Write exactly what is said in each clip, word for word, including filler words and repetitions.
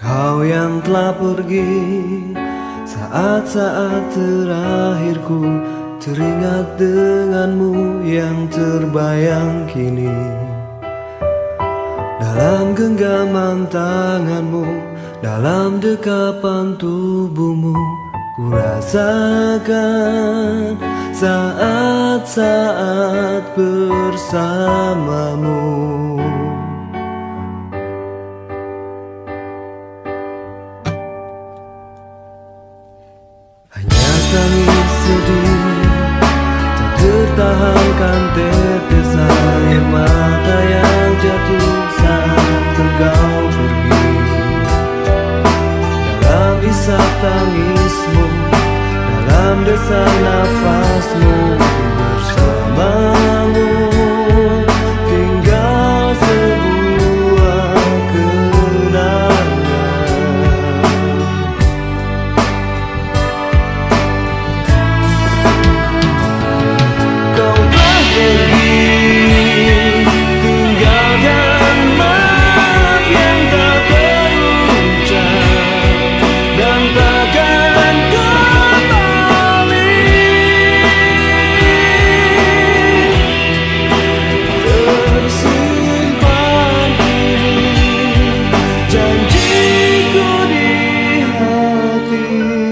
Kau yang telah pergi, saat-saat terakhirku teringat denganmu yang terbayang kini. Dalam genggaman tanganmu, dalam dekapan tubuhmu, ku rasakan saat-saat bersamamu. Hanya tangis sedih, tak tertahankan tetes air mata yang jatuh saat engkau pergi. Dalam isak tangismu, dalam desak nafasmu, bersamamu tinggal sebuah kenangan. Kau telah pergi, tinggalkan maaf yang tak terucap dan takkan kembali. Tersimpan kini janjiku di hati.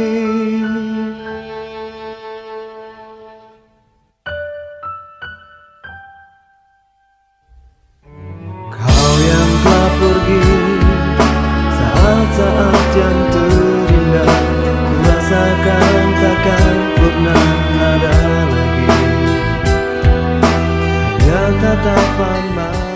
Kau yang telah pergi, saat-saat yang terindah ku rasakan takkan pernah ada lagi. Hanya tatapan mata